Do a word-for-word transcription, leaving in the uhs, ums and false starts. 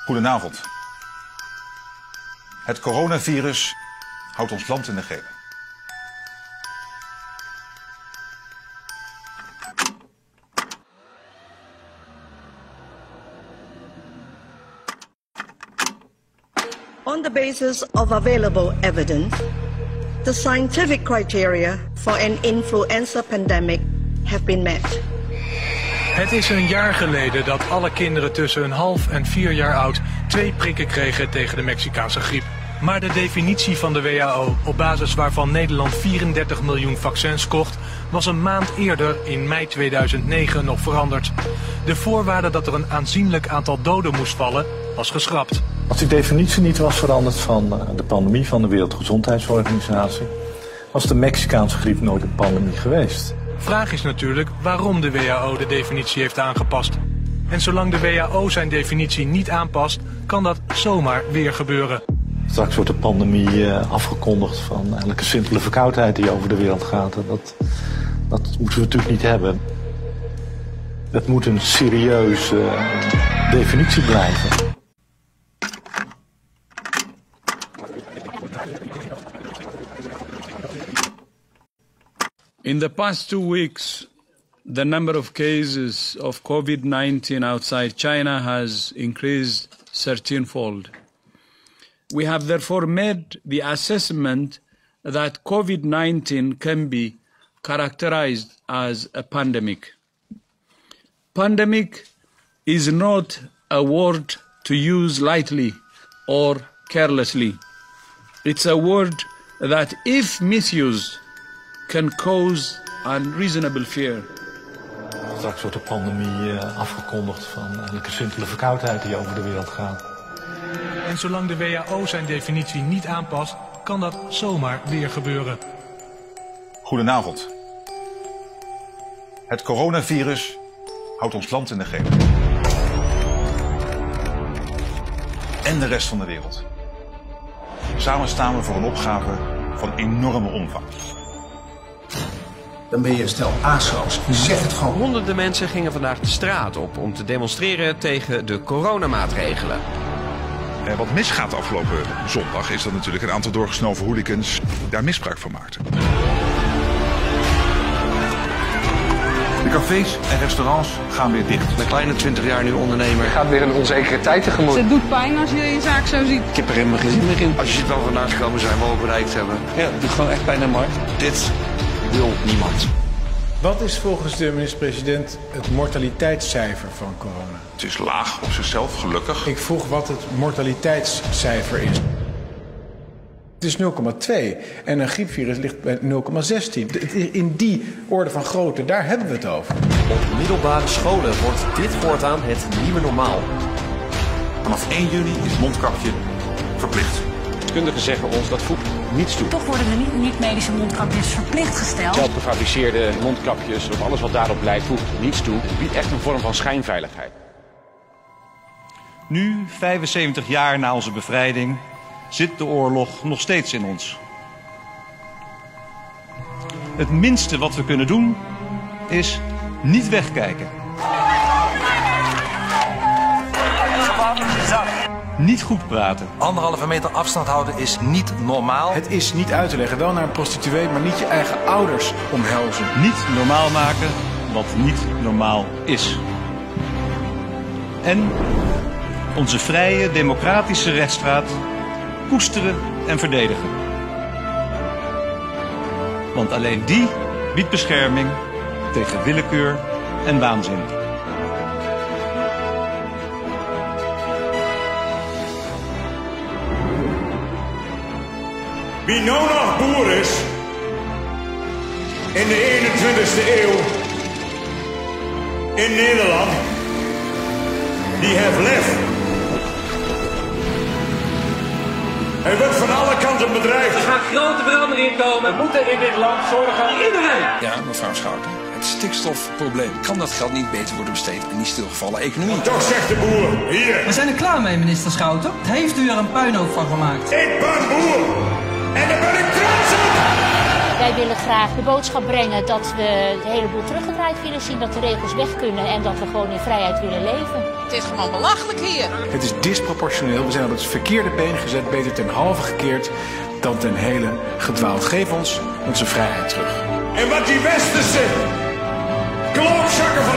Goedenavond. Het coronavirus houdt ons land in de greep. On the basis of available evidence, the scientific criteria for an influenza pandemic have been met. Het is een jaar geleden dat alle kinderen tussen een half en vier jaar oud twee prikken kregen tegen de Mexicaanse griep. Maar de definitie van de W H O, op basis waarvan Nederland vierendertig miljoen vaccins kocht, was een maand eerder, in mei tweeduizend negen, nog veranderd. De voorwaarde dat er een aanzienlijk aantal doden moest vallen, was geschrapt. Als die definitie niet was veranderd van de pandemie van de Wereldgezondheidsorganisatie, was de Mexicaanse griep nooit een pandemie geweest. Vraag is natuurlijk waarom de W H O de definitie heeft aangepast. En zolang de W H O zijn definitie niet aanpast, kan dat zomaar weer gebeuren. Straks wordt de pandemie uh, afgekondigd van eigenlijk een simpele verkoudheid die over de wereld gaat. En dat, dat moeten we natuurlijk niet hebben. Het moet een serieuze uh, definitie blijven. In the past two weeks, the number of cases of COVID nineteen outside China has increased thirteen-fold. We have therefore made the assessment that COVID nineteen can be characterized as a pandemic. Pandemic is not a word to use lightly or carelessly. It's a word that, if misused, can cause unreasonable fear. Straks wordt de pandemie uh, afgekondigd van eigenlijk een simpele verkoudheid die over de wereld gaat. En zolang de W H O zijn definitie niet aanpast, kan dat zomaar weer gebeuren. Goedenavond. Het coronavirus houdt ons land in de greep. En de rest van de wereld. Samen staan we voor een opgave van enorme omvang. Dan ben je een stel aso's. Je zegt het gewoon. Honderden mensen gingen vandaag de straat op om te demonstreren tegen de coronamaatregelen. Eh, wat misgaat afgelopen zondag is dat natuurlijk een aantal doorgesnoven hooligans daar misbruik van maakten. De cafés en restaurants gaan weer dicht. Een kleine twintig jaar nu ondernemer. Gaat weer een onzekere tijd tegemoet. Het doet pijn als je je zaak zo ziet. Ik heb er helemaal geen zin meer in. Als je ziet waar we vandaan gekomen zijn, wat we bereikt hebben. Ja, het doet gewoon echt pijn aan Markt. Dit wil niemand. Wat is volgens de minister-president het mortaliteitscijfer van corona? Het is laag op zichzelf, gelukkig. Ik vroeg wat het mortaliteitscijfer is. Het is nul komma twee en een griepvirus ligt bij nul komma zestien. In die orde van grootte, daar hebben we het over. Op middelbare scholen wordt dit voortaan het nieuwe normaal. Vanaf één juni is mondkapje verplicht. Deskundigen zeggen ons dat voegt niets toe. Toch worden de niet-medische mondkapjes verplicht gesteld. Zelfgefabriceerde mondkapjes of alles wat daarop lijkt voegt niets toe. Het biedt echt een vorm van schijnveiligheid. Nu, vijfenzeventig jaar na onze bevrijding, zit de oorlog nog steeds in ons. Het minste wat we kunnen doen is niet wegkijken. Niet goed praten. Anderhalve meter afstand houden is niet normaal. Het is niet uit te leggen. Wel naar een prostituee, maar niet je eigen ouders omhelzen. Niet normaal maken wat niet normaal is. En onze vrije, democratische rechtsstaat koesteren en verdedigen. Want alleen die biedt bescherming tegen willekeur en waanzin. Wie nou nog boer is in de eenentwintigste eeuw in Nederland, die heeft lef. Hij wordt van alle kanten bedreigd. Er gaat grote verandering komen. We moeten in dit land zorgen voor iedereen. Ja, mevrouw Schouten. Het stikstofprobleem. Kan dat geld niet beter worden besteed in die stilgevallen economie? Toch zegt de boer, hier. We zijn er klaar mee, minister Schouten. Heeft u er een puinhoop van gemaakt? Ik ben boer. En daar ben ik trots op. Wij willen graag de boodschap brengen dat we een heleboel teruggedraaid willen zien, dat de regels weg kunnen en dat we gewoon in vrijheid willen leven. Het is gewoon belachelijk hier. Het is disproportioneel. We zijn op het verkeerde been gezet, beter ten halve gekeerd dan ten hele gedwaald. Geef ons onze vrijheid terug. En wat die westerse klootzakken van